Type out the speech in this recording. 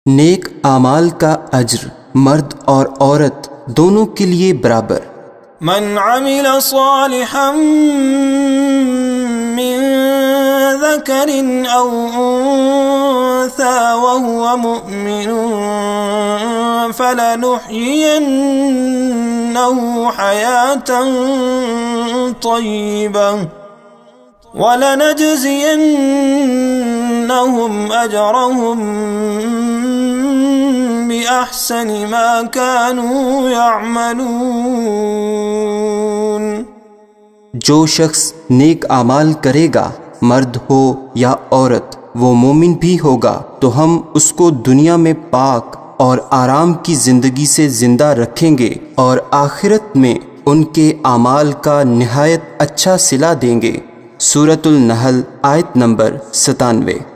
नेक आमाल का अज्र मर्द और औरत दोनों के लिए बराबर। मन अमिल सालिहन मिन ज़करिन औ उन्सा वहुव मुअमिनुन फलनुहयिन्नहु हयातन तय्यिबह वलनजज़ियन्नहुम अजरहुम बिअहसनि मा कानू यअमलून। जो शख्स नेक आमाल करेगा, मर्द हो या औरत, वो मोमिन भी होगा तो हम उसको दुनिया में पाक और आराम की ज़िंदगी से ज़िंदा रखेंगे और आखिरत में उनके आमाल का निहायत अच्छा सिला देंगे। सूरतुल नहल आयत नंबर 97।